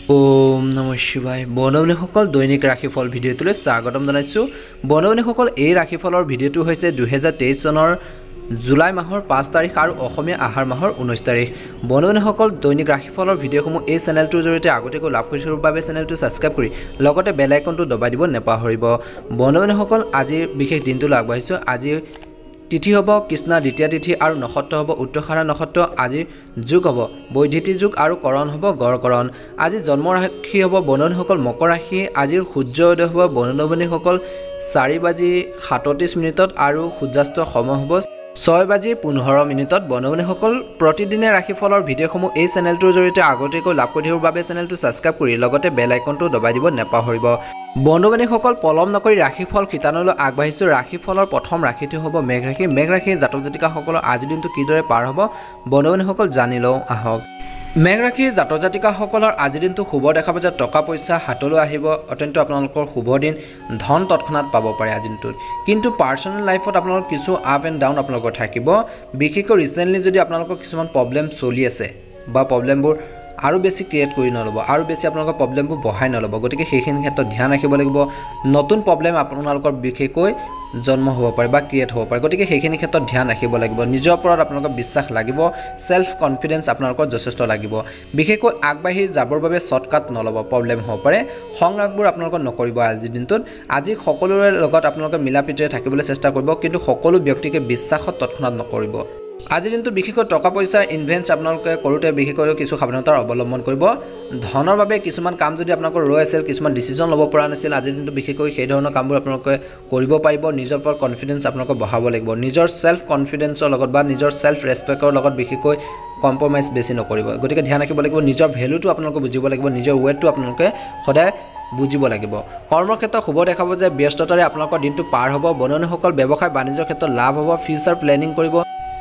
ওম নমঃ শিৱায় বনবনীসকল দৈনিক ৰাশিফল ভিডিঅ'টোলৈ স্বাগতম জনাইছোঁ। বনবনীসকল এই ৰাশিফলৰ ভিডিঅ'টো হৈছে 2023 চনৰ জুলাই মাহৰ 5 তাৰিখ আৰু অসমীয়া আহাৰ মাহৰ 19 তাৰিখ। বনবনীসকল দৈনিক ৰাশিফলৰ ভিডিঅ'সমূহ এই চেনেলটোৰ জৰিয়তে আগতীয়াকৈ লাভ কৰি থকাৰ বাবে চেনেলটো ছাবস্ক্ৰাইব কৰি লগতে বেল আইকনটো দবাই দিব নেপাহৰিব। বনবনীসকল আজিৰ বিশেষ দিনটোলৈ আগবাঢ়িছোঁ। আজি তিথি হ'ব কৃষ্ণা দ্বিতীয় তিথি আৰু নক্ষত্ৰ হ'ব উত্তৰাষাঢ়া নক্ষত্ৰ। আজি যুগ হ'ব বৈধিতি যুগ আৰু কৰণ হ'ব গড়কৰণ। আজি জন্ম ৰাশি হ'ব বনবনীসকল মকৰ ৰাশি। আজিৰ সূৰ্য উদয় হ'ব বনবনীসকল 4:37 আৰু সূৰ্যাস্ত সময় হ'ব 6:15। বনবনীসকল প্ৰতিদিনে ৰাশিফলৰ ভিডিঅ'সমূহ এই চেনেলটোৰ জৰিয়তে আগতীয়াকৈ লাভ কৰি থকাৰ বাবে চেনেলটো ছাবস্ক্ৰাইব কৰি লগতে বেল আইকনটো দবাই দিব নেপাহৰিব। বন্ধু-বান্ধৱীসকল পলম নকৰি ৰাশিফল শিতানলৈ আগবাঢ়িছোঁ। ৰাশিফলৰ প্ৰথম ৰাশিটো হ'ব মেঘ ৰাশি। মেঘ ৰাশিৰ জাতক জাতিকাসকলৰ আজিৰ দিনটো কিদৰে পাৰ হ'ব বন্ধু-বান্ধৱীসকল জানি লওঁ আহক। মেঘ ৰাশিৰ জাতক জাতিকাসকলৰ আজিৰ দিনটো শুভ দেখা পোৱা যায়। টকা পইচা হাতলৈ আহিব, অত্যন্ত আপোনালোকৰ শুভ দিন, ধন তৎক্ষণাত পাব পাৰে আজিৰ দিনটোত। কিন্তু পাৰ্চনেল লাইফত আপোনালোকৰ কিছু আপ এণ্ড ডাউন আপোনালোকৰ থাকিব। বিশেষকৈ ৰিচেণ্টলি যদি আপোনালোকৰ কিছুমান প্ৰব্লেম চলি আছে বা প্ৰব্লেমবোৰ আৰু বেছি ক্ৰিয়েট কৰি নল'ব, আৰু বেছি আপোনালোকৰ প্ৰব্লেমবোৰ বঢ়াই নল'ব, গতিকে সেইখিনি ক্ষেত্ৰত ধ্যান ৰাখিব লাগিব। নতুন প্ৰব্লেম আপোনালোকৰ বিশেষকৈ জন্ম হ'ব পাৰে বা ক্ৰিয়েট হ'ব পাৰে, গতিকে সেইখিনি ক্ষেত্ৰত ধ্যান ৰাখিব লাগিব। নিজৰ ওপৰত আপোনালোকৰ বিশ্বাস লাগিব, চেল্ফ কনফিডেঞ্চ আপোনালোকৰ যথেষ্ট লাগিব। বিশেষকৈ আগবাঢ়ি যাবৰ বাবে শ্বৰ্টকাট নল'ব, প্ৰব্লেম হ'ব পাৰে। সংৰাগবোৰ আপোনালোকে নকৰিব আজিৰ দিনটোত। আজি সকলোৰে লগত আপোনালোকে মিলা প্ৰীতিৰে থাকিবলৈ চেষ্টা কৰিব, কিন্তু সকলো ব্যক্তিকে বিশ্বাসত তৎক্ষণাত নকৰিব। আজিৰ দিনটো বিশেষকৈ টকা পইচা ইনভেষ্ট আপোনালোকে কৰোঁতে বিশেষকৈ কিছু সাৱধানতাৰ অৱলম্বন কৰিব। ধনৰ বাবে কিছুমান কাম যদি আপোনালোকৰ ৰৈ আছিল, কিছুমান ডিচিশ্যন ল'ব পৰা নাছিল, আজিৰ দিনটো বিশেষকৈ সেই ধৰণৰ কামবোৰ আপোনালোকে কৰিব পাৰিব। নিজৰ ওপৰত কনফিডেঞ্চ আপোনালোকে বঢ়াব লাগিব। নিজৰ চেল্ফ কনফিডেঞ্চৰ লগত বা নিজৰ চেল্ফ ৰেচপেক্টৰ লগত বিশেষকৈ কম্প্ৰমাইজ বেছি নকৰিব। গতিকে ধ্যান ৰাখিব লাগিব। নিজৰ ভেলুটো আপোনালোকে বুজিব লাগিব, নিজৰ ৱেটটো আপোনালোকে সদায় বুজিব লাগিব। কৰ্মক্ষেত্ৰত শুভ দেখাব যে ব্যস্ততাৰে আপোনালোকৰ দিনটো পাৰ হ'ব। বনবনীসকল ব্যৱসায় বাণিজ্যৰ ক্ষেত্ৰত লাভ হ'ব। ফিউচাৰ প্লেনিং কৰিব।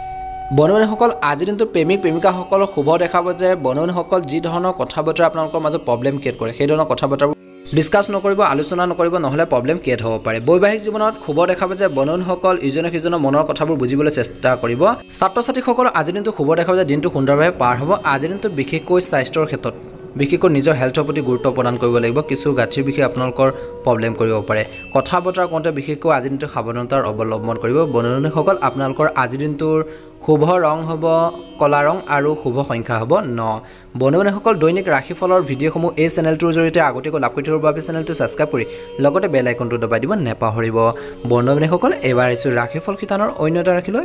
বনবনীসকল আজিৰ দিনটোত প্ৰেমিক প্ৰেমিকাসকলক শুভ দেখাব যে বনবনীসকল যি ধৰণৰ কথা বতৰা আপোনালোকৰ মাজত প্ৰব্লেম ক্ৰিয়েট কৰে, সেই ধৰণৰ কথা বতৰাবোৰ ডিছকাছ নকৰিব, আলোচনা নকৰিব, নহ'লে প্ৰব্লেম ক্ৰিয়েট হ'ব পাৰে। বৈবাহিক জীৱনত শুভ দেখাব যে বনবনীসকল ইজনে সিজনৰ মনৰ কথাবোৰ বুজিবলৈ চেষ্টা কৰিব। ছাত্ৰ ছাত্ৰীসকলৰ আজিৰ দিনটো শুভ দেখাব যে দিনটো সুন্দৰভাৱে পাৰ হ'ব। আজিৰ দিনটোত বিশেষকৈ স্বাস্থ্যৰ ক্ষেত্ৰত বিশেষকৈ নিজৰ হেল্থৰ প্ৰতি গুৰুত্ব প্ৰদান কৰিব লাগিব। কিছু গাঁঠিৰ বিষয়ে আপোনালোকৰ প্ৰব্লেম কৰিব পাৰে। কথা বতৰা কওঁতে বিশেষকৈ আজিৰ দিনটো সাৱধানতাৰ অৱলম্বন কৰিব। বনবনীসকল আপোনালোকৰ আজিৰ দিনটোৰ শুভ ৰং হ'ব কলা ৰং আৰু শুভ সংখ্যা হ'ব 9। বনবনীসকল দৈনিক ৰাশিফলৰ ভিডিঅ'সমূহ এই চেনেলটোৰ জৰিয়তে আগতীয়াকৈ লাভ কৰি থকাৰ বাবে চেনেলটো ছাবস্ক্ৰাইব কৰি লগতে বেল আইকনটো দবাই দিব নেপাহৰিব। বনবনীসকল এইবাৰ আহিছোঁ ৰাশিফল শিতানৰ অন্য এটা ৰাশিলৈ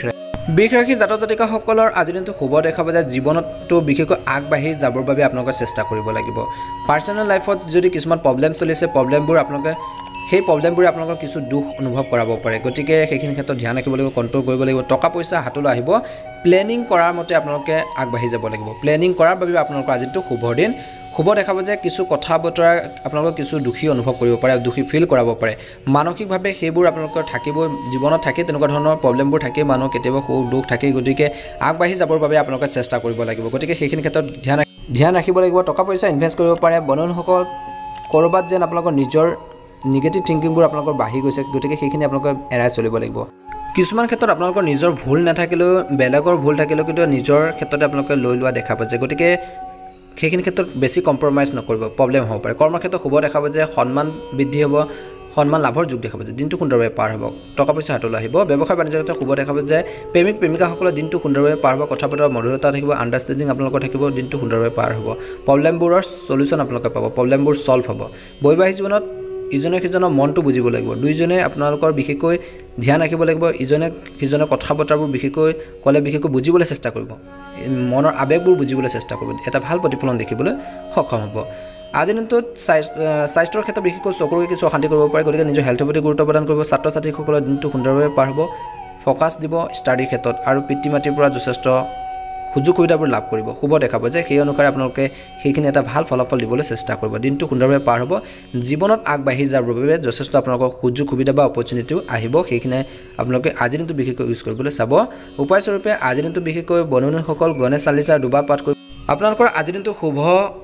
বৃষ ৰাশি জাতক জাতিকাসকলৰ আজিৰ দিনটো শুভ দেখাব যে জীৱনতো বিশেষকৈ আগবাঢ়ি যাবৰ বাবে আপোনালোকে চেষ্টা কৰিব লাগিব। পাৰ্চনেল লাইফত যদি কিছুমান প্ৰব্লেম চলিছে, প্ৰব্লেমবোৰ আপোনালোকে সেই প্ৰব্লেমবোৰে আপোনালোকৰ কিছু দুখ অনুভৱ কৰাব পাৰে, গতিকে সেইখিনি ক্ষেত্ৰত ধ্যান ৰাখিব লাগিব, কণ্ট্ৰল কৰিব লাগিব। টকা পইচা হাতলৈ আহিব। প্লেনিং কৰাৰ মতে আপোনালোকে আগবাঢ়ি যাব লাগিব। প্লেনিং কৰাৰ বাবে আপোনালোকৰ আজিটো শুভ দিন। শুভ দেখাব যে কিছু কথা বতৰা আপোনালোকৰ কিছু দুখী অনুভৱ কৰিব পাৰে, দুখী ফিল কৰাব পাৰে। মানসিকভাৱে সেইবোৰ আপোনালোকৰ থাকিবই, জীৱনত থাকে তেনেকুৱা ধৰণৰ প্ৰব্লেমবোৰ থাকেই, মানুহৰ কেতিয়াবা সুখ দুখ থাকেই, গতিকে আগবাঢ়ি যাবৰ বাবে আপোনালোকে চেষ্টা কৰিব লাগিব। গতিকে সেইখিনি ক্ষেত্ৰত ধ্যান ৰাখিব লাগিব। টকা পইচা ইনভেষ্ট কৰিব পাৰে। বনবনীসকল ক'ৰবাত যেন আপোনালোকৰ নিজৰ নিগেটিভ থিংকিংবোৰ আপোনালোকৰ বাঢ়ি গৈছে, গতিকে সেইখিনি আপোনালোকে এৰাই চলিব লাগিব। কিছুমান ক্ষেত্ৰত আপোনালোকৰ নিজৰ ভুল নাথাকিলেও, বেলেগৰ ভুল থাকিলেও কিন্তু নিজৰ ক্ষেত্ৰতে আপোনালোকে লৈ লোৱা দেখা পোৱা যায়, গতিকে সেইখিনি ক্ষেত্ৰত বেছি কম্প্ৰমাইজ নকৰিব, প্ৰব্লেম হ'ব পাৰে। কৰ্মক্ষেত্ৰত শুভ দেখাব যে সন্মান বৃদ্ধি হ'ব, সন্মান লাভৰ যোগ দেখাব যে দিনটো সুন্দৰভাৱে পাৰ হ'ব। টকা পইচা হাতলৈ আহিব। ব্যৱসায় বাণিজ্যৰ ক্ষেত্ৰত শুভ দেখাব যে প্ৰেমিক প্ৰেমিকাসকলৰ দিনটো সুন্দৰভাৱে পাৰ হ'ব। কথা বতৰা মধুৰতা থাকিব, আণ্ডাৰষ্টেণ্ডিং আপোনালোকৰ থাকিব, দিনটো সুন্দৰভাৱে পাৰ হ'ব। প্ৰব্লেমবোৰৰ চলিউশ্যন আপোনালোকে পাব, প্ৰব্লেমবোৰ ছল্ভ হ'ব। বৈবাহিক জীৱনত ইজনে সিজনৰ মনটো বুজিব লাগিব। দুইজনে আপোনালোকৰ বিশেষকৈ ধ্যান ৰাখিব লাগিব। ইজনে সিজনৰ কথা বতৰাবোৰ বিশেষকৈ ক'লে বিশেষকৈ বুজিবলৈ চেষ্টা কৰিব, মনৰ আৱেগবোৰ বুজিবলৈ চেষ্টা কৰিব, এটা ভাল প্ৰতিফলন দেখিবলৈ সক্ষম হ'ব। আজিৰ দিনটোত স্বাস্থ্যৰ ক্ষেত্ৰত বিশেষকৈ চকুৰে কিছু অশান্তি কৰিব পাৰে, গতিকে নিজৰ হেল্থৰ প্ৰতি গুৰুত্ব প্ৰদান কৰিব। ছাত্ৰ ছাত্ৰীসকলৰ দিনটো সুন্দৰভাৱে পাৰ হ'ব। ফ'কাছ দিব ষ্টাডিৰ ক্ষেত্ৰত আৰু পিতৃ মাতৃৰ পৰা যথেষ্ট সুযোগ সুবিধাবোৰ লাভ কৰিব। শুভ দেখাব যে সেই অনুসাৰে আপোনালোকে সেইখিনি এটা ভাল ফলাফল দিবলৈ চেষ্টা কৰিব। দিনটো সুন্দৰভাৱে পাৰ হ'ব। জীৱনত আগবাঢ়ি যাবৰ বাবে যথেষ্ট আপোনালোকৰ সুযোগ সুবিধা বা অপৰচুনিটিও আহিব, সেইখিনি আপোনালোকে আজিৰ দিনটো বিশেষকৈ ইউজ কৰিবলৈ চাব। উপায়স্বৰূপে আজিৰ দিনটো বিশেষকৈ বনবনীসকল গণেশ চালিচাৰ দুবাৰ পাঠ কৰিব। আপোনালোকৰ আজিৰ দিনটো শুভ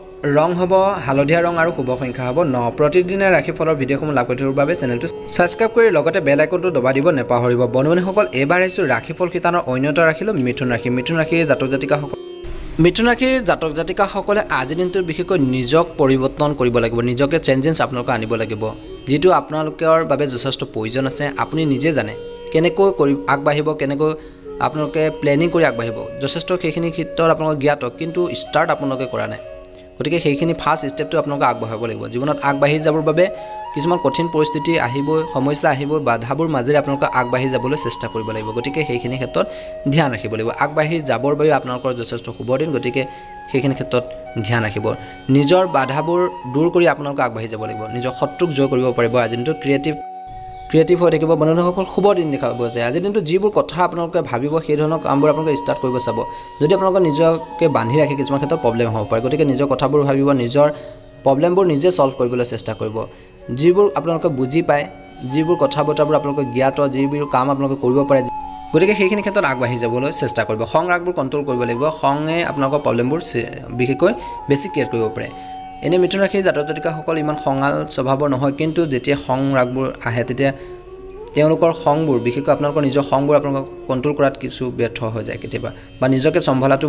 ৰং হ'ব হালধীয়া ৰং আৰু শুভ সংখ্যা হ'ব 9। প্ৰতিদিনে ৰাশিফলৰ ভিডিঅ'সমূহ লাভ কৰি থকাৰ বাবে চেনেলটো ছাবস্ক্ৰাইব কৰি লগতে বেল আইকনটো দবাই দিব নেপাহৰিব। বনবনীসকল এইবাৰ আহিছোঁ ৰাশিফল শিতানৰ অন্য এটা ৰাশিলৈ মিথুন ৰাশি। মিথুন ৰাশিৰ জাতক জাতিকাসকল মিথুন ৰাশিৰ জাতক জাতিকাসকলে আজিৰ দিনটোৰ বিশেষকৈ নিজক পৰিৱৰ্তন কৰিব লাগিব, নিজকে চেঞ্জেছ আপোনালোকে আনিব লাগিব, যিটো আপোনালোকৰ বাবে যথেষ্ট প্ৰয়োজন আছে। আপুনি নিজে জানে কেনেকৈ আগবাঢ়িব, কেনেকৈ আপোনালোকে প্লেনিং কৰি আগবাঢ়িব, যথেষ্ট সেইখিনি ক্ষেত্ৰত আপোনালোকে জ্ঞাত, কিন্তু ষ্টাৰ্ট আপোনালোকে কৰা নাই। গতিকে সেইখিনি ফাৰ্ষ্ট ষ্টেপটো আপোনালোকে আগবঢ়াব লাগিব। জীৱনত আগবাঢ়ি যাবৰ বাবে কিছুমান কঠিন পৰিস্থিতি আহিবই, সমস্যা আহিবই, বাধাবোৰ মাজেৰে আপোনালোকে আগবাঢ়ি যাবলৈ চেষ্টা কৰিব লাগিব। গতিকে সেইখিনি ক্ষেত্ৰত ধ্যান ৰাখিব লাগিব। আগবাঢ়ি যাবৰ বাবে আপোনালোকৰ যথেষ্ট শুভ দিন, গতিকে সেইখিনি ক্ষেত্ৰত ধ্যান ৰাখিব। নিজৰ বাধাবোৰ দূৰ কৰি আপোনালোকে আগবাঢ়ি যাব লাগিব। নিজৰ শত্ৰুক জয় কৰিব পাৰিব। আজিৰ দিনটো ক্ৰিয়েটিভ হৈ থাকিব। বন্ধুসকল শুভ দিন দেখাব যায়। আজিৰ দিনটো যিবোৰ কথা আপোনালোকে ভাবিব সেই ধৰণৰ কামবোৰ আপোনালোকে ষ্টাৰ্ট কৰিব চাব। যদি আপোনালোকে নিজকে বান্ধি ৰাখে কিছুমান ক্ষেত্ৰত প্ৰব্লেম হ'ব পাৰে। গতিকে নিজৰ কথাবোৰ ভাবিব, নিজৰ প্ৰব্লেমবোৰ নিজে ছল্ভ কৰিবলৈ চেষ্টা কৰিব। যিবোৰ আপোনালোকে বুজি পায়, যিবোৰ কথা বতৰাবোৰ আপোনালোকে জ্ঞাত, যিবোৰ কাম আপোনালোকে কৰিব পাৰে, গতিকে সেইখিনি ক্ষেত্ৰত আগবাঢ়ি যাবলৈ চেষ্টা কৰিব। খং ৰাগবোৰ কণ্ট্ৰল কৰিব লাগিব। খঙে আপোনালোকৰ প্ৰব্লেমবোৰ বিশেষকৈ বেছি ক্ৰিয়েট কৰিব পাৰে। এনেই মিথুন ৰাশিৰ জাতক জাতিকাসকল ইমান খঙাল স্বভাৱৰ নহয়, কিন্তু যেতিয়া খং ৰাগবোৰ আহে তেতিয়া তেওঁলোকৰ খংবোৰ, বিশেষকৈ আপোনালোকৰ নিজৰ খংবোৰ আপোনালোকক কণ্ট্ৰল কৰাত কিছু ব্যৰ্থ হৈ যায় কেতিয়াবা, বা নিজকে চম্ভালাটো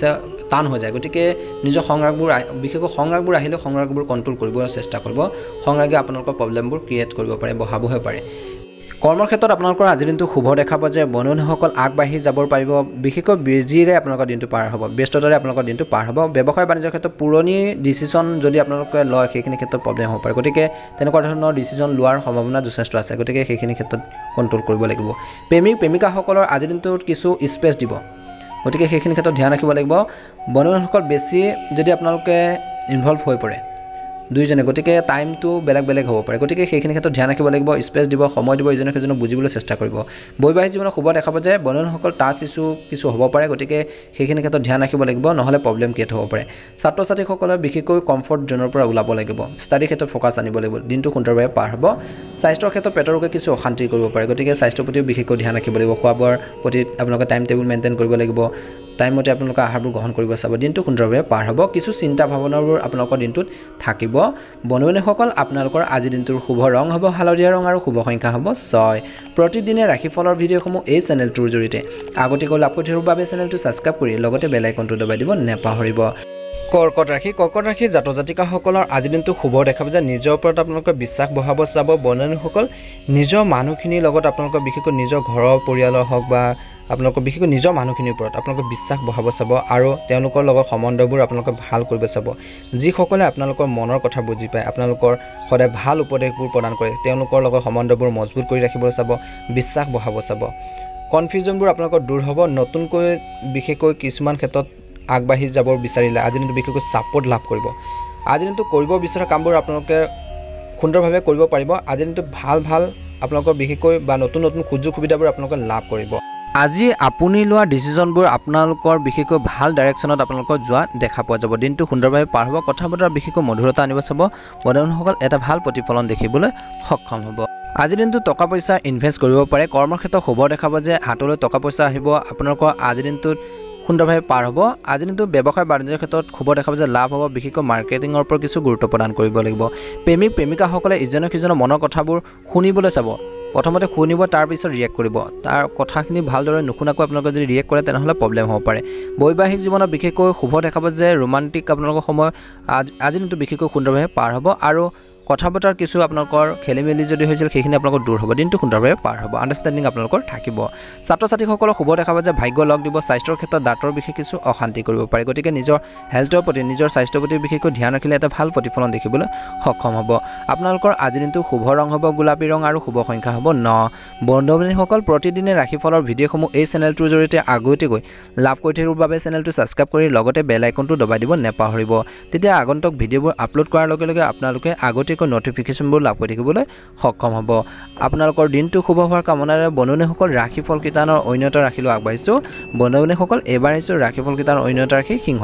টান হৈ যায়। গতিকে নিজৰ খং ৰাগবোৰ, বিশেষকৈ খং ৰাগবোৰ আহিলে খং ৰাগবোৰ কণ্ট্ৰল কৰিবলৈ চেষ্টা কৰিব। খং ৰাগে আপোনালোকৰ প্ৰব্লেমবোৰ ক্ৰিয়েট কৰিব পাৰে, বঢ়াবহে পাৰে। কৰ্মৰ ক্ষেত্ৰত আপোনালোকৰ আজিৰ দিনটো শুভ দেখাব যে বন্ধুসকল আগবাঢ়ি যাব পাৰিব। বিশেষকৈ বিজিৰে আপোনালোকৰ দিনটো পাৰ হ'ব, ব্যস্ততাৰে আপোনালোকৰ দিনটো পাৰ হ'ব। ব্যৱসায় বাণিজ্যৰ ক্ষেত্ৰত পুৰণি ডিচিশ্যন যদি আপোনালোকে লয় সেইখিনি ক্ষেত্ৰত প্ৰব্লেম হ'ব পাৰে। গতিকে তেনেকুৱা ধৰণৰ ডিচিশ্যন লোৱাৰ সম্ভাৱনা যথেষ্ট আছে। গতিকে সেইখিনি ক্ষেত্ৰত কণ্ট্ৰল কৰিব লাগিব। প্ৰেমিকাসকলৰ আজিৰ দিনটোত কিছু স্পেচ দিব, গতিকে সেইখিনি ক্ষেত্ৰত ধ্যান ৰাখিব লাগিব। বন্ধুসকল বেছি যদি আপোনালোকে ইনভলভ হৈ পৰে দুইজনে, গতিকে টাইমটো বেলেগ বেলেগ হ'ব পাৰে। গতিকে সেইখিনি ক্ষেত্ৰত ধ্যান ৰাখিব লাগিব, স্পেচ দিব, সময় দিব, ইজনে সিজনক বুজিবলৈ চেষ্টা কৰিব। বৈবাহিক জীৱনত শুভ দেখাব যে বন্ধুসকল টাচ ইছ্যু কিছু হ'ব পাৰে। গতিকে সেইখিনি ক্ষেত্ৰত ধ্যান ৰাখিব লাগিব, নহ'লে প্ৰব্লেম ক্ৰিয়েট হ'ব পাৰে। ছাত্ৰ ছাত্ৰীসকলে বিশেষকৈ কমফৰ্ট জ'নৰ পৰা ওলাব লাগিব, ষ্টাডিৰ ক্ষেত্ৰত ফ'কাছ আনিব লাগিব। দিনটো সুন্দৰভাৱে পাৰ হ'ব। স্বাস্থ্যৰ ক্ষেত্ৰত পেটৰ ৰোগে কিছু অশান্তি কৰিব পাৰে। গতিকে স্বাস্থ্যৰ প্ৰতিও বিশেষকৈ ধ্যান ৰাখিব লাগিব। খোৱা বোৱাৰ প্ৰতি আপোনালোকে টাইম টেবুল মেইনটেইন কৰিব লাগিব। টাইমমতে আপোনালোকে আহাৰবোৰ গ্ৰহণ কৰিব চাব। দিনটো সুন্দৰভাৱে পাৰ হ'ব। কিছু চিন্তা ভাৱনাবোৰ আপোনালোকৰ দিনটোত থাকিব। বন্ধুসকল আপোনালোকৰ আজিৰ দিনটোৰ শুভ ৰং হ'ব হালধীয়া ৰং আৰু শুভ সংখ্যা হ'ব 6। প্ৰতিদিনে ৰাশিফলৰ ভিডিঅ'সমূহ এই চেনেলটোৰ জৰিয়তে আগতীয়াকৈ লাভ কৰি থকাৰ বাবে চেনেলটো ছাবস্ক্ৰাইব কৰি লগতে বেল আইকনটো দবাই দিব নেপাহৰিব। কৰ্কট ৰাশি জাতক জাতিকাসকলৰ আজিৰ দিনটো শুভ দেখাব যে নিজৰ ওপৰত আপোনালোকে বিশ্বাস বঢ়াব চাব। বন্ধুসকল নিজৰ মানুহখিনিৰ লগত আপোনালোকৰ বিশেষকৈ নিজৰ ঘৰৰ পৰিয়ালৰ হওক বা আপোনালোকৰ বিশেষকৈ নিজৰ মানুহখিনিৰ ওপৰত আপোনালোকে বিশ্বাস বঢ়াব চাব আৰু তেওঁলোকৰ লগত সম্বন্ধবোৰ আপোনালোকে ভাল কৰিব চাব। যিসকলে আপোনালোকৰ মনৰ কথা বুজি পায়, আপোনালোকৰ সদায় ভাল উপদেশবোৰ প্ৰদান কৰে, তেওঁলোকৰ লগত সম্বন্ধবোৰ মজবুত কৰি ৰাখিবলৈ চাব, বিশ্বাস বঢ়াব চাব। কনফিউজনবোৰ আপোনালোকৰ দূৰ হ'ব। নতুনকৈ বিশেষকৈ কিছুমান ক্ষেত্ৰত আগবাঢ়ি যাব বিচাৰিলে আজিৰ দিনটো বিশেষকৈ ছাপোৰ্ট লাভ কৰিব। আজিৰ দিনটো কৰিব বিচৰা কামবোৰ আপোনালোকে সুন্দৰভাৱে কৰিব পাৰিব। আজিৰ দিনটো ভাল আপোনালোকৰ বিশেষকৈ বা নতুন সুযোগ সুবিধাবোৰ আপোনালোকে লাভ কৰিব। আজি আপুনি লোৱা ডিচিশ্যনবোৰ আপোনালোকৰ বিশেষকৈ ভাল ডাইৰেকশ্যনত আপোনালোকৰ যোৱা দেখা পোৱা যাব। দিনটো সুন্দৰভাৱে পাৰ হ'ব। কথা বতৰা বিশেষকৈ মধুৰতা আনিব চাব। বন্ধুসকল এটা ভাল প্ৰতিফলন দেখিবলৈ সক্ষম হ'ব। আজিৰ দিনটো টকা পইচা ইনভেষ্ট কৰিব পাৰে। কৰ্মৰ ক্ষেত্ৰত শুভ দেখাব যে হাতলৈ টকা পইচা আহিব। আপোনালোকৰ আজিৰ দিনটোত সুন্দৰভাৱে পাৰ হ'ব। আজিৰ দিনটো ব্যৱসায় বাণিজ্যৰ ক্ষেত্ৰত শুভ দেখাব যে লাভ হ'ব। বিশেষকৈ মাৰ্কেটিঙৰ ওপৰত কিছু গুৰুত্ব প্ৰদান কৰিব লাগিব। প্ৰেমিকাসকলে ইজনে সিজনৰ মনৰ কথাবোৰ শুনিবলৈ চাব। প্ৰথমতে শুনিব, তাৰপিছত ৰিয়েক্ট কৰিব। তাৰ কথাখিনি ভালদৰে নুশুনাকৈ আপোনালোকে যদি ৰিয়েক্ট কৰে তেনেহ'লে প্ৰব্লেম হ'ব পাৰে। বৈবাহিক জীৱনত বিশেষকৈ শুভ দেখাব যে ৰোমান্টিক আপোনালোকৰ সময় আজিৰ দিনটো বিশেষকৈ সুন্দৰভাৱে পাৰ হ'ব আৰু কথা বতৰাৰ কিছু আপোনালোকৰ খেলি মেলি যদি হৈছিল সেইখিনি আপোনালোকৰ দূৰ হ'ব। দিনটো সুন্দৰভাৱে পাৰ হ'ব। আণ্ডাৰষ্টেণ্ডিং আপোনালোকৰ থাকিব। ছাত্ৰ ছাত্ৰীসকলক শুভ দেখাব যে ভাগ্য লগ দিব। স্বাস্থ্যৰ ক্ষেত্ৰত দাঁতৰ বিশেষ কিছু অশান্তি কৰিব পাৰে। গতিকে নিজৰ হেল্থৰ প্ৰতি, নিজৰ স্বাস্থ্যৰ প্ৰতি বিশেষকৈ ধ্যান ৰাখিলে এটা ভাল প্ৰতিফলন দেখিবলৈ সক্ষম হ'ব। আপোনালোকৰ আজিৰ দিনটো শুভ ৰং হ'ব গোলাপী ৰং আৰু শুভ সংখ্যা হ'ব 9। বন্ধুসকল প্ৰতিদিনে ৰাশিফলৰ ভিডিঅ'সমূহ এই চেনেলটোৰ জৰিয়তে আগতীয়াকৈ লাভ কৰি থকাৰ বাবে চেনেলটো ছাবস্ক্ৰাইব কৰি লগতে বেল আইকনটো দবাই দিব নেপাহৰিব। তেতিয়া আগন্তুক ভিডিঅ'বোৰ আপলোড কৰাৰ লগে লগে আপোনালোকে আগতীয়াকৈ নটিফিকেশ্যনবোৰ লাভ কৰি থাকিবলৈ সক্ষম হ'ব। আপোনালোকৰ দিনটো শুভ হোৱাৰ কামনাৰে বন্ধুসকল ৰাশিফল কিতানৰ অন্য এটা ৰাশিলৈ আগবাঢ়িছোঁ। বন্ধুসকল এইবাৰ আহিছোঁ ৰাশিফল কিতানৰ অন্য এটা ৰাশি সিংহ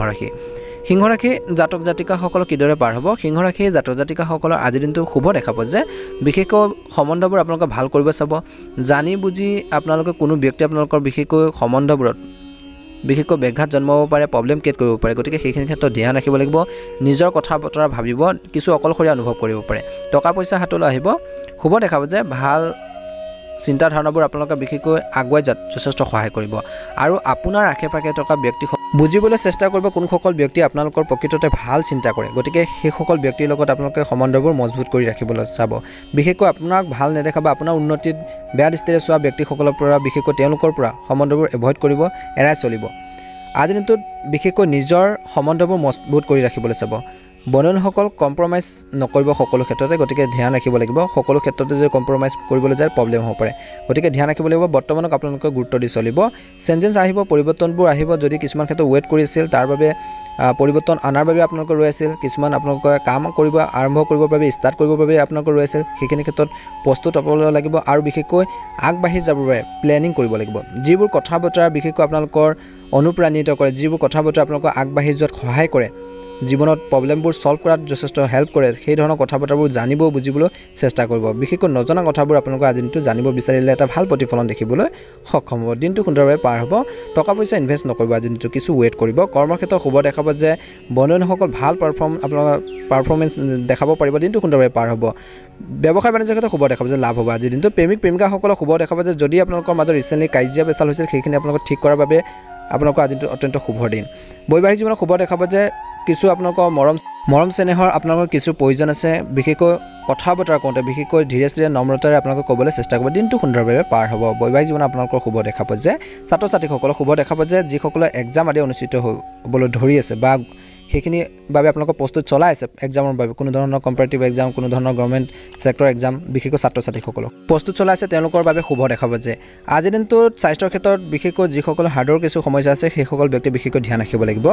ৰাশি জাতক জাতিকাসকলক কিদৰে পাৰ হ'ব। সিংহ ৰাশি জাতক জাতিকাসকলৰ আজিৰ দিনটো শুভ দেখাব যে বিশেষকৈ সম্বন্ধবোৰ আপোনালোকে ভাল কৰিব চাব। জানি বুজি আপোনালোকে কোনো ব্যক্তি আপোনালোকৰ বিশেষকৈ সম্বন্ধবোৰত বিশেষকৈ ব্যাঘাত জন্মাব পাৰে, প্ৰব্লেম ক্ৰিয়েট কৰিব পাৰে। গতিকে সেইখিনি ক্ষেত্ৰত ধ্যান ৰাখিব লাগিব। নিজৰ কথা বতৰা ভাবিব, কিছু অকলশৰীয়া অনুভৱ কৰিব পাৰে। টকা পইচা হাতলৈ আহিব। শুভ দেখাব যে ভাল চিন্তাধাৰণাবোৰ আপোনালোকে বিশেষকৈ আগুৱাই যোৱাত যথেষ্ট সহায় কৰিব আৰু আপোনাৰ আশে পাশে থকা ব্যক্তি বুজিবলৈ চেষ্টা কৰিব কোনসকল ব্যক্তি আপোনালোকৰ প্ৰকৃততে ভাল চিন্তা কৰে গতিকে সেইসকল ব্যক্তিৰ লগত আপোনালোকে সম্বন্ধবোৰ মজবুত কৰি ৰাখিবলৈ চাব বিশেষকৈ আপোনাক ভাল নেদেখা বা আপোনাৰ উন্নতিত বেয়া দৃষ্টিৰে চোৱা ব্যক্তিসকলৰ পৰা বিশেষকৈ তেওঁলোকৰ পৰা সম্বন্ধবোৰ এভয়েড কৰিব এৰাই চলিব আজিৰ দিনটোত বিশেষকৈ নিজৰ সম্বন্ধবোৰ মজবুত কৰি ৰাখিবলৈ চাব বন্ধুসকল কম্প্ৰমাইজ নকৰিব সকলো ক্ষেত্ৰতে গতিকে ধ্যান ৰাখিব লাগিব সকলো ক্ষেত্ৰতে যদি কম্প্ৰমাইজ কৰিবলৈ যায় প্ৰব্লেম হ'ব পাৰে গতিকে ধ্যান ৰাখিব লাগিব বৰ্তমানক আপোনালোকে গুৰুত্ব দি চলিব চেঞ্জেছ আহিব পৰিৱৰ্তনবোৰ আহিব যদি কিছুমান ক্ষেত্ৰত ৱেইট কৰিছিল তাৰ বাবে পৰিৱৰ্তন আনাৰ বাবে আপোনালোকে ৰৈ আছিল কিছুমান আপোনালোকে কাম কৰিব আৰম্ভ কৰিবৰ বাবে ষ্টাৰ্ট কৰিবৰ বাবে আপোনালোকে ৰৈ আছিল সেইখিনি ক্ষেত্ৰত প্ৰস্তুত হ'বলৈ লাগিব আৰু বিশেষকৈ আগবাঢ়ি যাবৰ বাবে প্লেনিং কৰিব লাগিব যিবোৰ কথা বতৰা বিশেষকৈ আপোনালোকৰ অনুপ্ৰাণিত কৰে যিবোৰ কথা বতৰা আপোনালোকক আগবাঢ়ি যোৱাত সহায় কৰে জীৱনত প্ৰব্লেমবোৰ সলভ কৰাত যথেষ্ট হেল্প কৰে সেই ধৰণৰ কথা বতৰাবোৰ জানিব বুজিবলৈ চেষ্টা কৰিব বিশেষকৈ নজনা কথাবোৰ আপোনালোকে আজি দিনটো জানিব বিচাৰিলে এটা ভাল প্ৰতিফলন দেখিবলৈ সক্ষম হ'ব দিনটো সুন্দৰভাৱে পাৰ হ'ব টকা পইচা ইনভেষ্ট নকৰিব আজি দিনটো কিছু ৱেইট কৰিব কৰ্মক্ষেত্ৰত শুভ দেখাব যে বন্ধুসকল ভাল আপোনালোকৰ পাৰফৰ্মেঞ্চ দেখাব পাৰিব দিনটো সুন্দৰভাৱে পাৰ হ'ব ব্যৱসায় বাণিজ্যৰ ক্ষেত্ৰত শুভ দেখাব যে লাভ হ'ব আজি দিনটো প্ৰেমিকাসকলক শুভ দেখাব যে যদি আপোনালোকৰ মাজত ৰিচেণ্টলি কাজিয়া পেচাল হৈছিল সেইখিনি আপোনালোকক ঠিক কৰাৰ বাবে আপোনালোকৰ আজি দিনটো অত্যন্ত শুভ দিন বৈবাহিক জীৱনত শুভ দেখাব যে কিছু আপোনালোকৰ মৰম চেনেহৰ আপোনালোকৰ কিছু প্ৰয়োজন আছে বিশেষকৈ কথা বতৰা কৰোঁতে বিশেষকৈ ধীৰে স্থিৰে নম্ৰতাৰে আপোনালোকে ক'বলৈ চেষ্টা কৰিব দিনটো সুন্দৰভাৱে পাৰ হ'ব বৈবাহিক জীৱনত আপোনালোকৰ শুভ দেখাব যে ছাত্ৰ ছাত্ৰীসকলক শুভ দেখাব যে যিসকলে এক্সাম আদি অনুষ্ঠিত হ'বলৈ ধৰি আছে বা সেইখিনি বাবে আপোনালোকৰ প্ৰস্তুত চলাই আছে এক্সামৰ বাবে কোনো ধৰণৰ কম্পাৰেটিভ এক্সাম কোনো ধৰণৰ গভৰ্ণমেণ্ট ছেক্টৰ এক্সাম বিশেষকৈ ছাত্ৰ ছাত্ৰীসকলক প্ৰস্তুত চলাই আছে তেওঁলোকৰ বাবে শুভ দেখাব যে আজিৰ দিনটোত স্বাস্থ্যৰ ক্ষেত্ৰত বিশেষকৈ যিসকল হাৰ্টৰ কিছু সমস্যা আছে সেইসকল ব্যক্তি বিশেষকৈ ধ্যান ৰাখিব লাগিব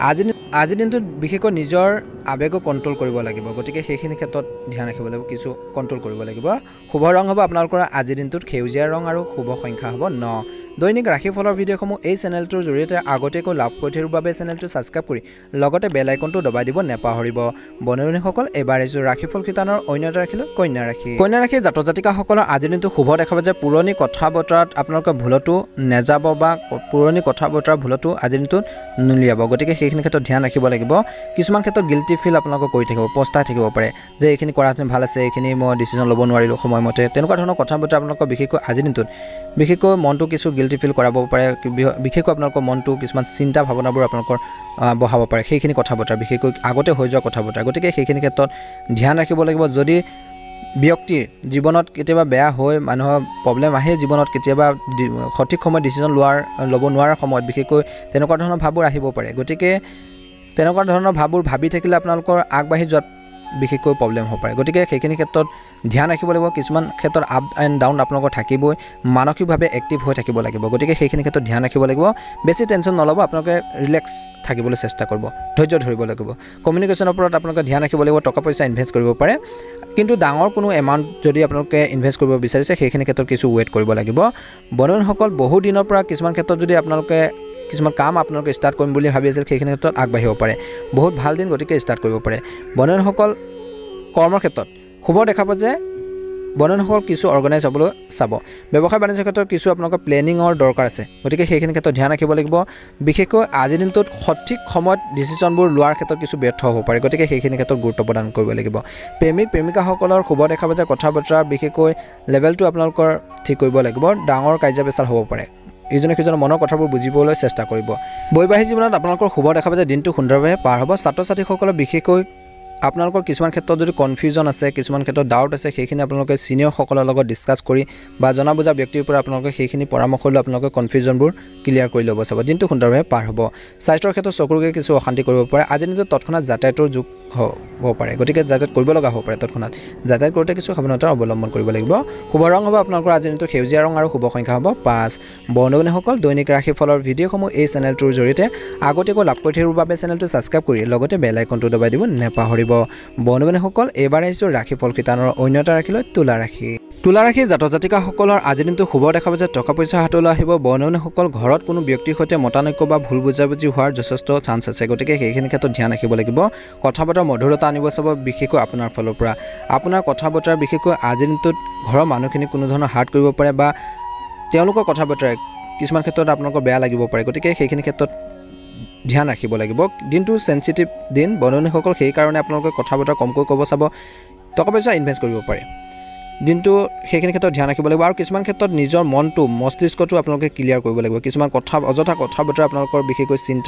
আজিৰ দিনটোত বিশেষকৈ নিজৰ আৱেগক কণ্ট্ৰল কৰিব লাগিব গতিকে সেইখিনি ক্ষেত্ৰত ধ্যান ৰাখিব লাগিব কিছু কণ্ট্ৰল কৰিব লাগিব শুভ ৰং হ'ব আপোনালোকৰ আজিৰ দিনটোত সেউজীয়া ৰং আৰু শুভ সংখ্যা হ'ব 9 দৈনিক ৰাশিফলৰ ভিডিঅ'সমূহ এই চেনেলটোৰ জৰিয়তে আগতীয়াকৈ লাভ কৰি থকাৰ বাবে চেনেলটো ছাবস্ক্ৰাইব কৰি লগতে বেল আইকনটো দবাই দিব নেপাহৰিব বন্ধুসকল এবাৰ এজোৰ ৰাশিফল শিতানৰ অন্য এটা ৰাখিলোঁ কন্যা ৰাশি জাতক জাতিকাসকলৰ আজিৰ দিনটো শুভ দেখাব যে পুৰণি কথা বতৰাত আপোনালোকে ভুলতো নেযাব বা পুৰণি কথা বতৰা ভুলতো আজিৰ দিনটোত নুলিয়াব গতিকে সেইখিনি ক্ষেত্ৰত ধ্যান ৰাখিব লাগিব কিছুমান ক্ষেত্ৰত গিল্টি ফিল আপোনালোকে কৰি থাকিব পস্তাই থাকিব পাৰে যে এইখিনি কৰাহেঁতেন ভাল আছে এইখিনি মই ডিচিজন ল'ব নোৱাৰিলোঁ সময়মতে তেনেকুৱা ধৰণৰ কথা বতৰা আপোনালোকৰ বিশেষকৈ আজিৰ দিনটোত বিশেষকৈ মনটো কিছু গিল্টি ফিল কৰাব পাৰে বিশেষকৈ আপোনালোকৰ মনটো কিছুমান চিন্তা ভাৱনাবোৰ আপোনালোকৰ বহাব পাৰে সেইখিনি কথা বতৰা বিশেষকৈ আগতে হৈ যোৱা কথা বতৰা গতিকে সেইখিনি ক্ষেত্ৰত ধ্যান ৰাখিব লাগিব যদি ব্যক্তিৰ জীৱনত কেতিয়াবা বেয়া হৈ মানুহৰ প্ৰব্লেম আহে জীৱনত কেতিয়াবা সঠিক সময়ত ডিচিজন ল'ব নোৱাৰাৰ সময়ত বিশেষকৈ তেনেকুৱা ধৰণৰ ভাৱবোৰ আহিব পাৰে গতিকে তেনেকুৱা ধৰণৰ ভাৱবোৰ ভাবি থাকিলে আপোনালোকৰ আগবাঢ়ি যোৱাত বিশেষকৈ প্ৰব্লেম হ'ব পাৰে গতিকে সেইখিনি ক্ষেত্ৰত ধ্যান ৰাখিব লাগিব কিছুমান ক্ষেত্ৰত আপ এণ্ড ডাউন আপোনালোকৰ থাকিবই মানসিকভাৱে এক্টিভ হৈ থাকিব লাগিব গতিকে সেইখিনি ক্ষেত্ৰত ধ্যান ৰাখিব লাগিব বেছি টেনশ্যন নল'ব আপোনালোকে ৰিলেক্স থাকিবলৈ চেষ্টা কৰিব ধৈৰ্য ধৰিব লাগিব কমিউনিকেশ্যনৰ ওপৰত আপোনালোকে ধ্যান ৰাখিব লাগিব টকা পইচা ইনভেষ্ট কৰিব পাৰে কিন্তু ডাঙৰ কোনো এমাউণ্ট যদি আপোনালোকে ইনভেষ্ট কৰিব বিচাৰিছে সেইখিনি ক্ষেত্ৰত কিছু ৱেইট কৰিব লাগিব বন্ধুসকল বহু দিনৰ পৰা কিছুমান ক্ষেত্ৰত যদি আপোনালোকে কিছুমান কাম আপোনালোকে ষ্টাৰ্ট কৰিম বুলি ভাবি আছিল সেইখিনি ক্ষেত্ৰত আগবাঢ়িব পাৰে বহুত ভাল দিন গতিকে ষ্টাৰ্ট কৰিব পাৰে বন্ধুসকল কৰ্মৰ ক্ষেত্ৰত শুভ দেখাব যে বন্ধুসকল কিছু অৰ্গেনাইজ হ'বলৈ চাব ব্যৱসায় বাণিজ্যৰ ক্ষেত্ৰত কিছু আপোনালোকৰ প্লেনিঙৰ দৰকাৰ আছে গতিকে সেইখিনি ক্ষেত্ৰত ধ্যান ৰাখিব লাগিব বিশেষকৈ আজিৰ দিনটোত সঠিক সময়ত ডিচিশ্যনবোৰ লোৱাৰ ক্ষেত্ৰত কিছু ব্যৰ্থ হ'ব পাৰে গতিকে সেইখিনি ক্ষেত্ৰত গুৰুত্ব প্ৰদান কৰিব লাগিব প্ৰেমিকাসকলৰ শুভ দেখাব যে কথা বতৰা বিশেষকৈ লেভেলটো আপোনালোকৰ ঠিক কৰিব লাগিব ডাঙৰ কাজিয়া পেচাল হ'ব পাৰে ইজনে সিজনৰ মনৰ কথাবোৰ বুজিবলৈ চেষ্টা কৰিব বৈবাহিক জীৱনত আপোনালোকৰ শুভ দেখাব যে দিনটো সুন্দৰভাৱে পাৰ হ'ব ছাত্ৰ ছাত্ৰীসকলৰ বিশেষকৈ আপোনালোকৰ কিছুমান ক্ষেত্ৰত যদি কনফিউজন আছে কিছুমান ক্ষেত্ৰত ডাউট আছে সেইখিনি আপোনালোকে সিনিয়ৰসকলৰ লগত ডিসকাস কৰি বা জনা বুজা ব্যক্তিৰ পৰা আপোনালোকে সেইখিনি পৰামৰ্শ লৈ আপোনালোকে কনফিউজনবোৰ ক্লিয়াৰ কৰি ল'ব চাব দিনটো সুন্দৰভাৱে পাৰ হ'ব স্বাস্থ্যৰ ক্ষেত্ৰত চকুৰুকে কিছু অশান্তি কৰিব পাৰে আজি দিনটোত তৎক্ষণাত যাতায়াতৰ যুগ হ'ব পাৰে গতিকে যাতায়াত কৰিব লগা হ'ব পাৰে তৎক্ষণাত যাতায়াত কৰোঁতে কিছু সাৱধানতা অৱলম্বন কৰিব লাগিব শুভ ৰং হ'ব আপোনালোকৰ আজি দিনটো সেউজীয়া ৰং আৰু শুভ সংখ্যা হ'ব 5 বন্ধুসকল দৈনিক ৰাশিফলৰ ভিডিঅ'সমূহ এই চেনেলটোৰ জৰিয়তে আগতীয়াকৈ লাভ কৰি থকাৰ বাবে চেনেলটো ছাবস্ক্ৰাইব কৰি লগতে বেল আইকনটো দবাই দিব নেপাহৰিব বন্ধুসকল এবাৰ আহিছোঁ ৰাশিফল শিতানৰ অন্য এটা ৰাশিলৈ তুলা ৰাশি জাতক জাতিকাসকলৰ আজি দিনটো শুভ দেখাব যে টকা পইচা হাতলৈ আহিব বন্ধুসকল ঘৰত কোনো ব্যক্তিৰ সৈতে মতানৈক্য বা ভুল বুজাবুজি হোৱাৰ যথেষ্ট চান্স আছে গতিকে সেইখিনি ক্ষেত্ৰত ধ্যান ৰাখিব লাগিব কথা বতৰা মধুৰতা আনিব চাব বিশেষকৈ আপোনাৰ ফালৰ পৰা আপোনাৰ কথা বতৰা বিশেষকৈ আজি দিনটোত ঘৰৰ মানুহখিনি কোনো ধৰণৰ হাৰ্ট কৰিব পাৰে বা তেওঁলোকৰ কথা বতৰাই কিছুমান ক্ষেত্ৰত আপোনালোকৰ বেয়া লাগিব পাৰে গতিকে সেইখিনি ক্ষেত্ৰত ধ্যান ৰাখিব লাগিব দিনটো সেনচিটিভ দিন বন্ধুসকল সেই কাৰণে আপোনালোকে কথা বতৰা কমকৈ ক'ব চাব টকা পইচা ইনভেষ্ট কৰিব পাৰে দিনটো সেইখিনি ক্ষেত্ৰত ধ্যান ৰাখিব লাগিব আৰু কিছুমান ক্ষেত্ৰত নিজৰ মনটো মস্তিষ্কটো আপোনালোকে ক্লিয়াৰ কৰিব লাগিব কিছুমান কথা অযথা কথা বতৰা আপোনালোকৰ বিশেষকৈ চিন্তা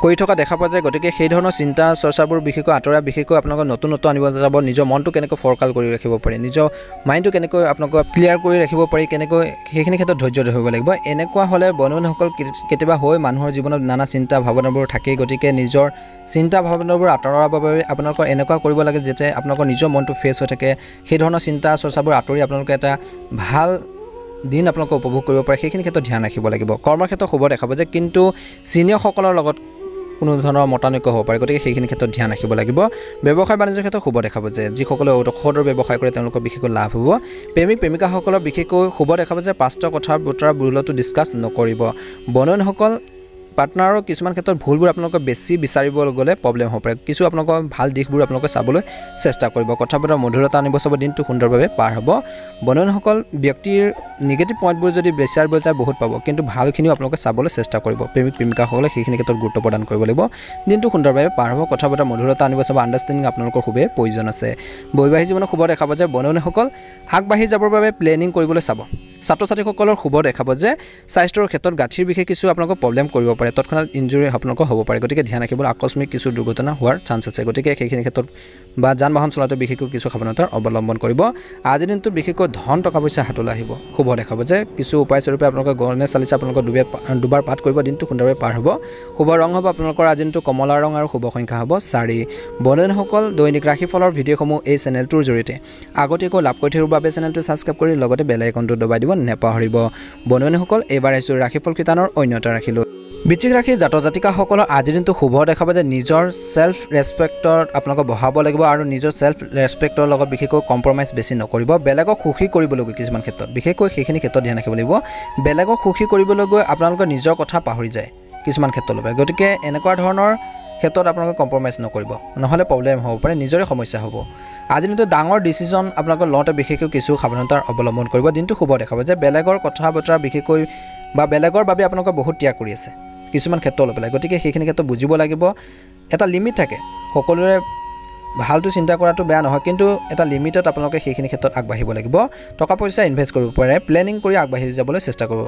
কৰি থকা দেখা পোৱা যায় গতিকে সেই ধৰণৰ চিন্তা চৰ্চাবোৰ বিশেষকৈ আঁতৰা বিশেষকৈ আপোনালোকৰ নতুন আনিব যাব নিজৰ মনটো কেনেকৈ ফৰকাল কৰি ৰাখিব পাৰি নিজৰ মাইণ্ডটো কেনেকৈ আপোনালোকক ক্লিয়াৰ কৰি ৰাখিব পাৰি কেনেকৈ সেইখিনি ক্ষেত্ৰত ধৈৰ্য ধৰিব লাগিব এনেকুৱা হ'লে বন্ধুসকল কেতিয়াবা হৈ মানুহৰ জীৱনত নানা চিন্তা ভাৱনাবোৰ থাকে গতিকে নিজৰ চিন্তা ভাৱনাবোৰ আঁতৰাৰ বাবে আপোনালোকৰ এনেকুৱা কৰিব লাগে যাতে আপোনালোকৰ নিজৰ মনটো ফ্ৰেছ হৈ থাকে সেই ধৰণৰ চিন্তা চৰ্চাবোৰ আঁতৰি আপোনালোকে এটা ভাল দিন আপোনালোকে উপভোগ কৰিব পাৰে সেইখিনি ক্ষেত্ৰত ধ্যান ৰাখিব লাগিব কৰ্মৰ ক্ষেত্ৰত শুভ দেখাব যে কিন্তু চিনিয়ৰসকলৰ লগত কোনো ধৰণৰ মতানৈক্য হ'ব পাৰে গতিকে সেইখিনি ক্ষেত্ৰত ধ্যান ৰাখিব লাগিব ব্যৱসায় বাণিজ্যৰ ক্ষেত্ৰত শুভ দেখাব যে যিসকলে ঔষধৰ ব্যৱসায় কৰে তেওঁলোকৰ বিশেষকৈ লাভ হ'ব প্ৰেমিক প্ৰেমিকাসকলৰ বিশেষকৈ শুভ দেখাব যে পাষ্টৰ কথা বতৰা বুৰলতো ডিছকাছ নকৰিব বন্ধুসকল পাৰ্টনাৰৰ কিছুমান ক্ষেত্ৰত ভুলবোৰ আপোনালোকে বেছি বিচাৰিব গ'লে প্ৰব্লেম হ'ব পাৰে কিছু আপোনালোকৰ ভাল দিশবোৰ আপোনালোকে চাবলৈ চেষ্টা কৰিব কথা বতৰা মধুৰতা আনিব চাব দিনটো সুন্দৰভাৱে পাৰ হ'ব বন্ধুসকল ব্যক্তিৰ নিগেটিভ পইণ্টবোৰ যদি বিচাৰিব যায় বহুত পাব কিন্তু ভালখিনিও আপোনালোকে চাবলৈ চেষ্টা কৰিব প্ৰেমিক প্ৰেমিকাসকলে সেইখিনি ক্ষেত্ৰত গুৰুত্ব প্ৰদান কৰিব লাগিব দিনটো সুন্দৰভাৱে পাৰ হ'ব কথা বতৰা মধুৰতা আনিব চাব আণ্ডাৰষ্টেণ্ডিং আপোনালোকৰ খুবেই প্ৰয়োজন আছে বৈবাহিক জীৱনত শুভ দেখাব যে বন্ধুসকল আগবাঢ়ি যাবৰ বাবে প্লেনিং কৰিবলৈ চাব ছাত্ৰ ছাত্ৰীসকলৰ শুভ দেখাব যে স্বাস্থ্যৰ ক্ষেত্ৰত গাঁঠিৰ বিশেষ কিছু আপোনালোকৰ প্ৰব্লেম কৰিব পাৰে তৎক্ষণাত ইনজুৰি আপোনালোকৰ হ'ব পাৰে গতিকে ধ্যান ৰাখিবলৈ আকস্মিক কিছু দুৰ্ঘটনা হোৱাৰ চান্স আছে গতিকে সেইখিনি ক্ষেত্ৰত বা যান বাহন চলাওঁতে বিশেষকৈ কিছু সাৱধানতাৰ অৱলম্বন কৰিব আজিৰ দিনটোত বিশেষকৈ ধন টকা পইচা হাতলৈ আহিব শুভ দেখাব যে কিছু উপায়স্বৰূপে আপোনালোকে গণেশ চালিচা আপোনালোকৰ দুবাৰ পাঠ কৰিব দিনটো সুন্দৰভাৱে পাৰ হ'ব শুভ ৰং হ'ব আপোনালোকৰ আজিৰ দিনটো কমলা ৰং আৰু শুভ সংখ্যা হ'ব 4 বন্ধুসকল দৈনিক ৰাশিফলৰ ভিডিঅ'সমূহ এই চেনেলটোৰ জৰিয়তে আগতীয়াকৈ লাভ কৰি থকাৰ বাবে চেনেলটো ছাবস্ক্ৰাইব কৰি লগতে বেল আইকনটো দবাই দিব নেপাহৰিব বন্ধুসকল এইবাৰ আহিছোঁ ৰাশিফল কিতানৰ অন্যতা ৰাখিলোঁ বৃশ্চিক ৰাশি জাতক জাতিকাসকলৰ আজিৰ দিনটো শুভ দেখাব যে নিজৰ সেলফ ৰেসপেক্টৰ আপোনালোকে বহাব লাগিব আৰু নিজৰ সেলফ ৰেসপেক্টৰ লগত বিশেষকৈ কম্প্ৰমাইজ বেছি নকৰিব বেলেগক সুখী কৰিবলৈ কিছুমান ক্ষেত্ৰত বিশেষকৈ সেইখিনি ক্ষেত্ৰত ধ্যান ৰাখিব লাগিব বেলেগক সুখী কৰিবলৈ গৈ আপোনালোকে নিজৰ কথা পাহৰি যায় কিছুমান ক্ষেত্ৰলৈ গতিকে এনেকুৱা ধৰণৰ ক্ষেত্ৰত আপোনালোকে কম্প্ৰমাইজ নকৰিব নহলে প্ৰব্লেম হ'ব পাৰে নিজৰে সমস্যা হ'ব আজি দিনটো ডাঙৰ ডিসিজন আপোনালোকে লওঁতে বিশেষকৈ কিছু সাৱধানতাৰ অৱলম্বন কৰিব দিনটো শুভ দেখাব যে বেলেগৰ কথা বতৰা বিশেষকৈ বা বেলেগৰ বাবে আপোনালোকে বহুত ত্যাগ কৰি আছে কিছুমান ক্ষেত্ৰত লৈ পেলাই গতিকে সেইখিনি ক্ষেত্ৰত বুজিব লাগিব এটা লিমিট থাকে সকলোৰে ভালটো চিন্তা কৰাটো বেয়া নহয় কিন্তু এটা লিমিটত আপোনালোকে সেইখিনি ক্ষেত্ৰত আগবাঢ়িব লাগিব টকা পইচা ইনভেষ্ট কৰিব পাৰে প্লেনিং কৰি আগবাঢ়ি যাবলৈ চেষ্টা কৰিব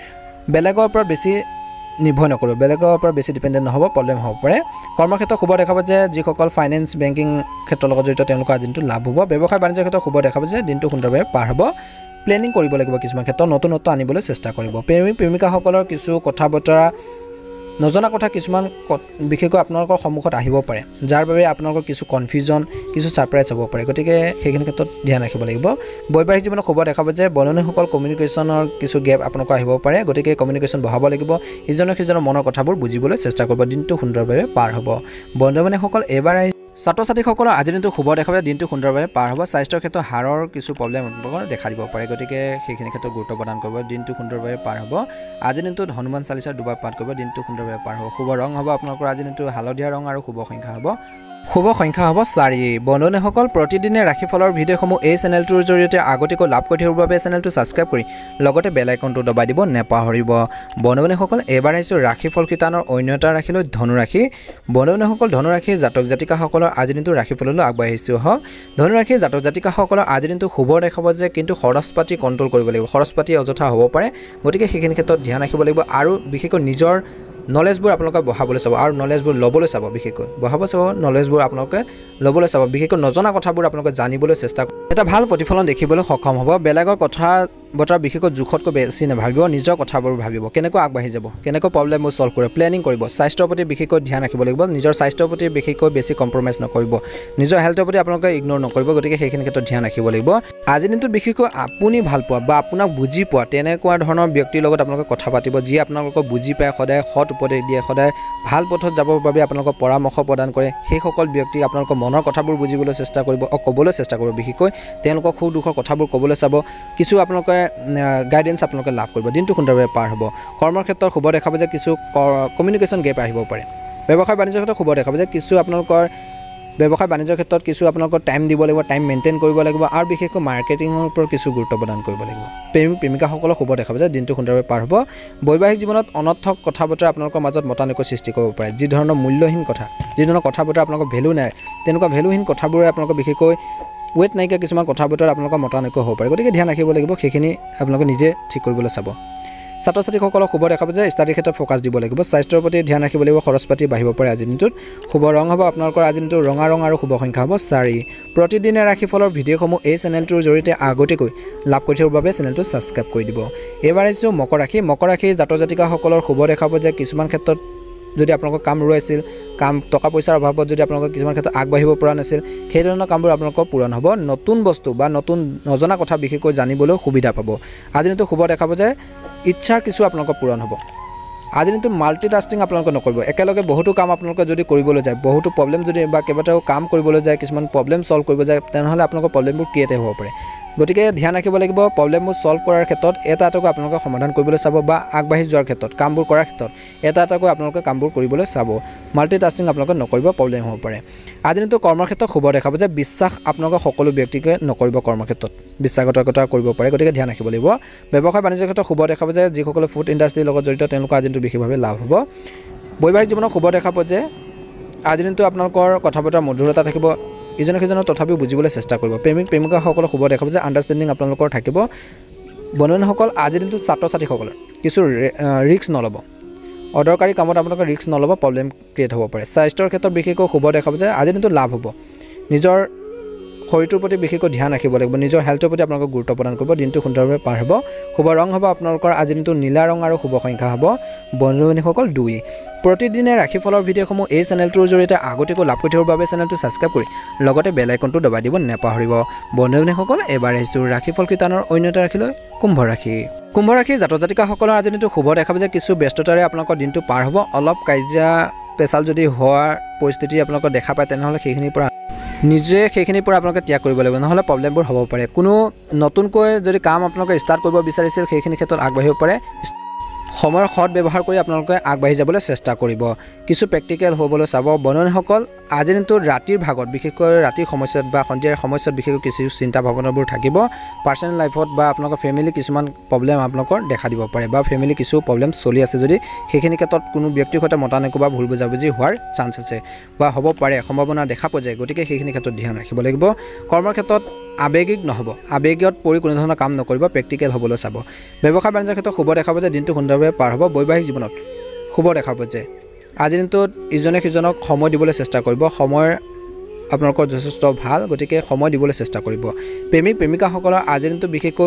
বেলেগৰ ওপৰত বেছি নিৰ্ভৰ নকৰিব বেলেগৰ ওপৰত বেছি ডিপেণ্ডেণ্ট নহ'ব প্ৰব্লেম হ'ব পাৰে কৰ্মক্ষেত্ৰত শুভ দেখাব যে যিসকল ফাইনেন্স বেংকিং ক্ষেত্ৰৰ লগত জড়িত তেওঁলোকৰ আজি দিনটো লাভ হ'ব ব্যৱসায় বাণিজ্যৰ ক্ষেত্ৰত শুভ দেখাব যে দিনটো সুন্দৰভাৱে পাৰ হ'ব প্লেনিং কৰিব লাগিব কিছুমান ক্ষেত্ৰত নতুন আনিবলৈ চেষ্টা কৰিব প্ৰেমিক প্ৰেমিকাসকলৰ কিছু কথা বতৰা নজনা কথা কিছুমান বিশেষকৈ আপোনালোকৰ সন্মুখত আহিব পাৰে যাৰ বাবে আপোনালোকৰ কিছু কনফিউজন কিছু সাৰপ্ৰাইজ হ'ব পাৰে গতিকে সেইখিনি ক্ষেত্ৰত ধ্যান ৰাখিব লাগিব বৈবাহিক জীৱনত শুভ দেখাব যে বন্ধুসকল কমিউনিকেশ্যনৰ কিছু গেপ আপোনালোকৰ আহিব পাৰে গতিকে কমিউনিকেশ্যন বঢ়াব লাগিব ইজনৰ সিজনৰ মনৰ কথাবোৰ বুজিবলৈ চেষ্টা কৰিব দিনটো সুন্দৰভাৱে পাৰ হ'ব বন্ধুসকল এবাৰ ছাত্ৰ ছাত্ৰীসকলৰ আজিৰ দিনটো শুভ দেখাব দিনটো সুন্দৰভাৱে পাৰ হ'ব স্বাস্থ্যৰ ক্ষেত্ৰত হাড়ৰ কিছু প্ৰব্লেম দেখা দিব পাৰে গতিকে সেইখিনি ক্ষেত্ৰত গুৰুত্ব প্ৰদান কৰিব দিনটো সুন্দৰভাৱে পাৰ হ'ব আজিৰ দিনটোত হনুমান চালিচা দুবাৰ পাঠ কৰিব দিনটো সুন্দৰভাৱে পাৰ হ'ব শুভ ৰং হ'ব আপোনালোকৰ আজিৰ দিনটো হালধীয়া ৰং আৰু শুভ সংখ্যা হ'ব 4 বন্ধুসকল প্ৰতিদিনে ৰাশিফলৰ ভিডিঅ'সমূহ এই চেনেলটোৰ জৰিয়তে আগতীয়াকৈ লাভ কৰি থকাৰ বাবে চেনেলটো ছাবস্ক্ৰাইব কৰি লগতে বেল আইকনটো দবাই দিব নেপাহৰিব বন্ধুসকল এবাৰ আহিছোঁ ৰাশিফল কিতানৰ অন্যতা ৰাখিলৈ ধনুৰাশি বন্ধুসকল ধনুৰাশিৰ জাতক জাতিকাসকলৰ আজিৰ দিনটো ৰাশিফললৈ আগবাঢ়িছোঁ হওক ধনুৰাশিৰ জাতক জাতিকাসকলৰ আজিৰ দিনটো শুভ দেখাব যে কিন্তু খৰচ পাতি কণ্ট্ৰল কৰিব লাগিব খৰচ পাতি অযথা হ'ব পাৰে গতিকে সেইখিনি ক্ষেত্ৰত ধ্যান ৰাখিব লাগিব আৰু বিশেষকৈ নিজৰ নলেজবোৰ আপোনালোকে বঢ়াবলৈ চাব আৰু নলেজবোৰ ল'বলৈ চাব বিশেষকৈ বঢ়াব চাব নলেজবোৰ আপোনালোকে ল'বলৈ চাব বিশেষকৈ নজনা কথাবোৰ আপোনালোকে জানিবলৈ চেষ্টা কৰিব এটা ভাল প্ৰতিফলন দেখিবলৈ সক্ষম হ'ব বেলেগৰ কথা বতৰা বিশেষকৈ জোখতকৈ বেছি নাভাবিব নিজৰ কথাবোৰ ভাবিব কেনেকৈ আগবাঢ়ি যাব কেনেকৈ প্ৰব্লেমবোৰ সলভ কৰিব প্লেনিং কৰিব স্বাস্থ্যৰ প্ৰতি বিশেষকৈ ধ্যান ৰাখিব লাগিব নিজৰ স্বাস্থ্যৰ প্ৰতি বিশেষকৈ বেছি কম্প্ৰমাইজ নকৰিব নিজৰ হেল্থৰ প্ৰতি আপোনালোকে ইগনোৰ নকৰিব গতিকে সেইখিনি ক্ষেত্ৰত ধ্যান ৰাখিব লাগিব আজিৰ দিনটোত বিশেষকৈ আপুনি ভাল পোৱা বা আপোনাক বুজি পোৱা তেনেকুৱা ধৰণৰ ব্যক্তিৰ লগত আপোনালোকে কথা পাতিব যিয়ে আপোনালোকক বুজি পায় সদায় সৎ উপদেশ দিয়ে সদায় ভাল পথত যাবৰ বাবে আপোনালোকক পৰামৰ্শ প্ৰদান কৰে সেইসকল ব্যক্তি আপোনালোকৰ মনৰ কথাবোৰ বুজিবলৈ চেষ্টা কৰিব ক'বলৈ চেষ্টা কৰিব বিশেষকৈ তেওঁলোকৰ সুখ দুখৰ কথাবোৰ ক'বলৈ চাব কিছু আপোনালোকে গাইডেন্স আপোনালোকে লাভ কৰিব দিনটো সুন্দৰভাৱে পাৰ হ'ব কৰ্মৰ ক্ষেত্ৰত শুভ দেখাব যে কিছু কমিউনিকেশ্যন গেপ আহিব পাৰে ব্যৱসায় বাণিজ্যৰ ক্ষেত্ৰত শুভ দেখাব যে কিছু আপোনালোকৰ ব্যৱসায় বাণিজ্যৰ ক্ষেত্ৰত কিছু আপোনালোকৰ টাইম দিব লাগিব টাইম মেইনটেইন কৰিব লাগিব আৰু বিশেষকৈ মাৰ্কেটিঙৰ ওপৰত কিছু গুৰুত্ব প্ৰদান কৰিব লাগিব প্ৰেমিক প্ৰেমিকাসকলক শুভ দেখাব যে দিনটো সুন্দৰভাৱে পাৰ হ'ব বৈবাহিক জীৱনত অনৰ্থক কথা বতৰা আপোনালোকৰ মাজত মতানৈক্য সৃষ্টি কৰিব পাৰে যি ধৰণৰ মূল্যহীন কথা যি ধৰণৰ কথা বতৰা আপোনালোকৰ ভেলু নাই তেনেকুৱা ভেলুহীন কথাবোৰে আপোনালোকৰ বিশেষকৈ ৱেট নাইকিয়া কিছুমান কথা বতৰা আপোনালোকৰ মতানৈক্য হ'ব পাৰে গতিকে ধ্যান ৰাখিব লাগিব সেইখিনি আপোনালোকে নিজে ঠিক কৰিবলৈ চাব ছাত্ৰ ছাত্ৰীসকলক শুভ দেখাব যে ষ্টাডিৰ ক্ষেত্ৰত ফ'কাছ দিব লাগিব স্বাস্থ্যৰ প্ৰতি ধ্যান ৰাখিব লাগিব খৰচ পাতি বাঢ়িব পাৰে আজিৰ দিনটোত শুভ ৰং হ'ব আপোনালোকৰ আজিৰ দিনটো ৰঙা ৰং আৰু শুভ সংখ্যা হ'ব 4 প্ৰতিদিনে ৰাশিফলৰ ভিডিঅ'সমূহ এই চেনেলটোৰ জৰিয়তে আগতীয়াকৈ লাভ কৰি থকাৰ বাবে চেনেলটো ছাবস্ক্ৰাইব কৰি দিব এবাৰ আহিছোঁ মকৰ ৰাশি জাতক জাতিকাসকলৰ শুভ দেখাব যে কিছুমান ক্ষেত্ৰত যদি আপোনালোকৰ কাম ৰৈছিল কাম টকা পইচাৰ অভাৱত যদি আপোনালোকৰ কিছুমান ক্ষেত্ৰত আগবাঢ়িব পৰা নাছিল সেই ধৰণৰ কামবোৰ আপোনালোকৰ পূৰণ হ'ব নতুন বস্তু বা নতুন নজনা কথা বিশেষকৈ জানিবলৈ সুবিধা পাব আজি দিনটো শুভ দেখাব যে ইচ্ছাৰ কিছু আপোনালোকৰ পূৰণ হ'ব আজি দিনটো মাল্টিটাস্কিং আপোনালোকে নকৰিব একেলগে বহুতো কাম আপোনালোকে যদি কৰিবলৈ যায় বহুতো প্ৰব্লেম যদি বা কেইবাটাও কাম কৰিবলৈ যায় কিছুমান প্ৰব্লেম সলভ কৰিব যায় তেনেহ'লে আপোনালোকৰ প্ৰব্লেমবোৰ ক্ৰিয়েট হ'ব পাৰে গতিকে ধ্যান ৰাখিব লাগিব প্ৰব্লেমবোৰ সলভ কৰাৰ ক্ষেত্ৰত এটা এটাকৈ আপোনালোকে সমাধান কৰিবলৈ চাব বা আগবাঢ়ি যোৱাৰ ক্ষেত্ৰত কামবোৰ কৰাৰ ক্ষেত্ৰত এটা এটাকৈ আপোনালোকে কামবোৰ কৰিবলৈ চাব মাল্টিটাস্কিং আপোনালোকে নকৰিব প্ৰব্লেম হ'ব পাৰে আজি দিনটো কৰ্মৰ ক্ষেত্ৰত শুভ দেখাব যে বিশ্বাস আপোনালোকে সকলো ব্যক্তিকে নকৰিব কৰ্মৰ ক্ষেত্ৰত বিশ্বাসঘাতকতা কৰিব পাৰে গতিকে ধ্যান ৰাখিব লাগিব ব্যৱসায় বাণিজ্যৰ ক্ষেত্ৰত শুভ দেখাব যে যিসকলে ফুড ইণ্ডাষ্ট্ৰীৰ লগত জড়িত তেওঁলোকৰ আজি দিনটো বিশেষভাৱে লাভ হ'ব বৈবাহিক জীৱনত শুভ দেখাব যে আজি দিনটো আপোনালোকৰ কথা বতৰা মধুৰতা থাকিব ইজনে সিজনৰ তথাপিও বুজিবলৈ চেষ্টা কৰিব প্ৰেমিকাসকলক শুভ দেখাব যে আণ্ডাৰষ্টেণ্ডিং আপোনালোকৰ থাকিব বন্ধুসকল আজিৰ দিনটোত ছাত্ৰ ছাত্ৰীসকলৰ কিছু ৰিস্ক নল'ব অদৰকাৰী কামত আপোনালোকে ৰিস্ক নল'ব প্ৰব্লেম ক্ৰিয়েট হ'ব পাৰে স্বাস্থ্যৰ ক্ষেত্ৰত বিশেষকৈ শুভ দেখাব যে আজিৰ দিনটোত লাভ হ'ব নিজৰ শৰীৰটোৰ প্ৰতি বিশেষকৈ ধ্যান ৰাখিব লাগিব নিজৰ হেল্থৰ প্ৰতি আপোনালোকে গুৰুত্ব প্ৰদান কৰিব দিনটো সুন্দৰভাৱে পাৰ হ'ব শুভ ৰং হ'ব আপোনালোকৰ আজিৰ দিনটো নীলা ৰং আৰু শুভ সংখ্যা হ'ব বন্ধু-বান্ধৱীসকল 2 প্ৰতিদিনে ৰাশিফলৰ ভিডিঅ'সমূহ এই চেনেলটোৰ জৰিয়তে আগতীয়াকৈ লাভ কৰি থকাৰ বাবে চেনেলটো ছাবস্ক্ৰাইব কৰি লগতে বেল আইকনটো দবাই দিব নেপাহৰিব বন্ধু-বান্ধৱীসকল এবাৰ আহিছোঁ ৰাশিফল কিতানৰ অন্য এটা ৰাশিলৈ কুম্ভ ৰাশি জাতক জাতিকাসকলৰ আজিৰ দিনটো শুভ দেখাব যে কিছু ব্যস্ততাৰে আপোনালোকৰ দিনটো পাৰ হ'ব অলপ কাজিয়া পেচাল যদি হোৱাৰ পৰিস্থিতি আপোনালোকৰ দেখা পায় তেনেহ'লে সেইখিনিৰ পৰা আপোনালোকে ত্যাগ কৰিব লাগিব নহ'লে প্ৰব্লেমবোৰ হ'ব পাৰে কোনো নতুনকৈ যদি কাম আপোনালোকে ষ্টাৰ্ট কৰিব বিচাৰিছিল সেইখিনি ক্ষেত্ৰত আগবাঢ়িব পাৰে সময়ৰ সৎ ব্যৱহাৰ কৰি আপোনালোকে আগবাঢ়ি যাবলৈ চেষ্টা কৰিব কিছু প্ৰেক্টিকেল হ'বলৈ চাব বন্ধুসকল আজিৰ দিনটোত ৰাতিৰ ভাগত বিশেষকৈ ৰাতিৰ সময়ছোৱাত বা সন্ধিয়াৰ সময়ছোৱাত বিশেষকৈ কিছু চিন্তা ভাৱনাবোৰ থাকিব পাৰ্চনেল লাইফত বা আপোনালোকৰ ফেমিলি কিছুমান প্ৰব্লেম আপোনালোকৰ দেখা দিব পাৰে বা ফেমিলি কিছু প্ৰব্লেম চলি আছে যদি সেইখিনি ক্ষেত্ৰত কোনো ব্যক্তিৰ সৈতে মতানৈক্য বা ভুল বুজাবুজি হোৱাৰ চান্স আছে বা হ'ব পাৰে সম্ভাৱনা দেখা পোৱা যায় গতিকে সেইখিনি ক্ষেত্ৰত ধ্যান ৰাখিব লাগিব কৰ্মৰ ক্ষেত্ৰত আবেগিক নহ'ব আবেগত পৰি কোনো ধৰণৰ কাম নকৰিব প্ৰেক্টিকেল হ'বলৈ চাব ব্যৱসায় বাণিজ্যৰ ক্ষেত্ৰত শুভ দেখাব যে দিনটো সুন্দৰভাৱে পাৰ হ'ব বৈবাহিক জীৱনত শুভ দেখাব যে আজিৰ দিনটোত ইজনে সিজনক সময় দিবলৈ চেষ্টা কৰিব সময় আপোনালোকৰ যথেষ্ট ভাল গতিকে সময় দিবলৈ চেষ্টা কৰিব প্ৰেমিকাসকলৰ আজিৰ দিনটো বিশেষকৈ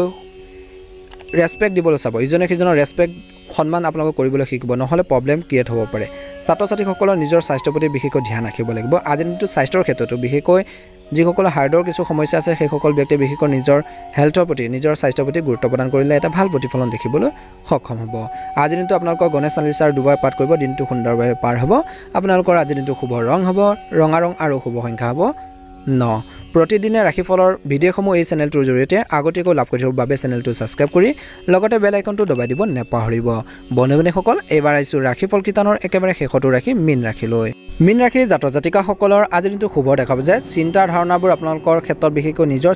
ৰেছপেক্ট দিবলৈ চাব ইজনে সিজনৰ ৰেছপেক্ট সন্মান আপোনালোকে কৰিবলৈ শিকিব নহ'লে প্ৰব্লেম ক্ৰিয়েট হ'ব পাৰে ছাত্ৰ ছাত্ৰীসকলৰ নিজৰ স্বাস্থ্যৰ প্ৰতি বিশেষকৈ ধ্যান ৰাখিব লাগিব আজিৰ দিনটোত স্বাস্থ্যৰ ক্ষেত্ৰতো বিশেষকৈ যিসকলৰ হাৰ্টৰ কিছু সমস্যা আছে সেইসকল ব্যক্তিয়ে বিশেষকৈ নিজৰ হেল্থৰ প্ৰতি নিজৰ স্বাস্থ্যৰ প্ৰতি গুৰুত্ব প্ৰদান কৰিলে এটা ভাল প্ৰতিফলন দেখিবলৈ সক্ষম হ'ব আজিৰ দিনটো আপোনালোকৰ গণেশ চালিচাৰ দুবাৰ পাঠ কৰিব দিনটো সুন্দৰভাৱে পাৰ হ'ব আপোনালোকৰ আজিৰ দিনটো শুভ ৰং হ'ব ৰঙা ৰং আৰু শুভ সংখ্যা হ'ব 9 প্ৰতিদিনে ৰাশিফলৰ ভিডিঅ'সমূহ এই চেনেলটোৰ জৰিয়তে আগতীয়াকৈ লাভ কৰি থকাৰ বাবে চেনেলটো ছাবস্ক্ৰাইব কৰি লগতে বেল আইকনটো দবাই দিব নেপাহৰিব বন্ধু-বান্ধৱীসকল এইবাৰ আহিছোঁ ৰাশিফল কিতানৰ একেবাৰে শেষতো ৰাখি মীন ৰাশিৰ জাতক জাতিকাসকলৰ আজিৰ দিনটো শুভ দেখাব যে চিন্তা ধাৰণাবোৰ আপোনালোকৰ ক্ষেত্ৰত বিশেষকৈ নিজৰ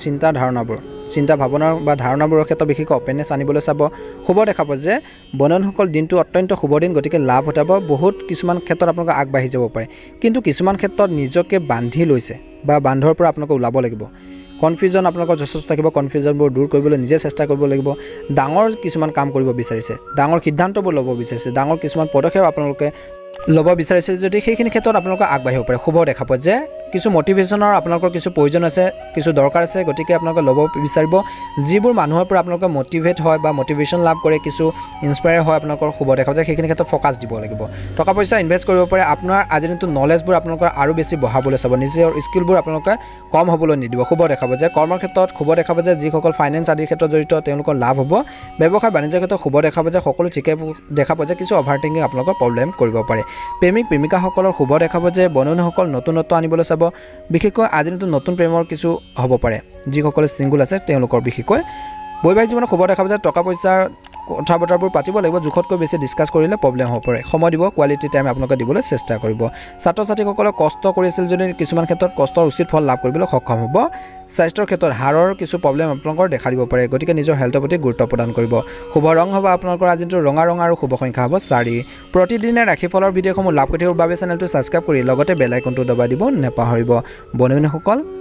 চিন্তা ভাৱনা বা ধাৰণাবোৰৰ ক্ষেত্ৰত বিশেষকৈ অপেনেছ আনিবলৈ চাব শুভ দেখাব যে বন্ধুসকল দিনটো অত্যন্ত শুভ দিন গতিকে লাভ ঘটাব বহুত কিছুমান ক্ষেত্ৰত আপোনালোকে আগবাঢ়ি যাব পাৰে কিন্তু কিছুমান ক্ষেত্ৰত নিজকে বান্ধি লৈছে বা বান্ধৰ পৰা আপোনালোকে ওলাব লাগিব কনফিউজন আপোনালোকৰ যথেষ্ট থাকিব কনফিউজনবোৰ দূৰ কৰিবলৈ নিজে চেষ্টা কৰিব লাগিব ডাঙৰ কিছুমান কাম কৰিব বিচাৰিছে ডাঙৰ সিদ্ধান্তবোৰ ল'ব বিচাৰিছে ডাঙৰ কিছুমান পদক্ষেপ আপোনালোকে ল'ব বিচাৰিছে যদি সেইখিনি ক্ষেত্ৰত আপোনালোকে আগবাঢ়িব পাৰে শুভ দেখা পায় যে কিছু মটিভেশ্যনৰ আপোনালোকৰ কিছু প্ৰয়োজন আছে কিছু দৰকাৰ আছে গতিকে আপোনালোকে ল'ব বিচাৰিব যিবোৰ মানুহৰ পৰা আপোনালোকে মটিভেট হয় বা মটিভেশ্যন লাভ কৰে কিছু ইনস্পায়াৰ হয় আপোনালোকৰ শুভ দেখা যায় সেইখিনি ক্ষেত্ৰত ফ'কাছ দিব লাগিব টকা পইচা ইনভেষ্ট কৰিব পাৰে আপোনাৰ আজিৰ দিনটো নলেজবোৰ আপোনালোকৰ আৰু বেছি বঢ়াবলৈ চাব নিজৰ স্কিলবোৰ আপোনালোকে কম হ'বলৈ নিদিব শুভ দেখাব যে কৰ্মৰ ক্ষেত্ৰত শুভ দেখাব যে যিসকল ফাইনেন্স আদিৰ ক্ষেত্ৰত জড়িত তেওঁলোকৰ লাভ হ'ব ব্যৱসায় বাণিজ্যৰ ক্ষেত্ৰত শুভ দেখাব যে সকলো ঠিকে দেখা পোৱা যে কিছু অভাৰথিংকিং আপোনালোকৰ প্ৰব্লেম কৰিব পাৰে প্ৰেমিকাসকলৰ শুভ দেখাব যে বন্ধুসকল নতুনত্ব আনিবলৈ চাব বিশেষকৈ আজিৰ দিনটো নতুন প্ৰেমৰ কিছু হ'ব পাৰে যিসকলে ছিংগুল আছে তেওঁলোকৰ বিশেষকৈ বৈবাহিক জীৱনত শুভ দেখাব যে টকা পইচাৰ কথা বতৰাবোৰ পাতিব লাগিব জোখতকৈ বেছি ডিছকাছ কৰিলে প্ৰব্লেম হ'ব পাৰে সময় দিব কোৱালিটি টাইম আপোনালোকে দিবলৈ চেষ্টা কৰিব ছাত্ৰ ছাত্ৰীসকলে কষ্ট কৰিছিল যদি কিছুমান ক্ষেত্ৰত কষ্টৰ উচিত ফল লাভ কৰিবলৈ সক্ষম হ'ব স্বাস্থ্যৰ ক্ষেত্ৰত হাড়ৰ কিছু প্ৰব্লেম আপোনালোকৰ দেখা দিব পাৰে গতিকে নিজৰ হেল্থৰ প্ৰতি গুৰুত্ব প্ৰদান কৰিব শুভ ৰং হ'ব আপোনালোকৰ আজিৰ ৰঙা ৰং আৰু শুভ সংখ্যা হ'ব 4 প্ৰতিদিনে ৰাশিফলৰ ভিডিঅ'সমূহ লাভ কৰি থকাৰ বাবে চেনেলটো ছাবস্ক্ৰাইব কৰি লগতে বেল আইকনটো দবাই দিব নেপাহৰিব বন্ধুসকল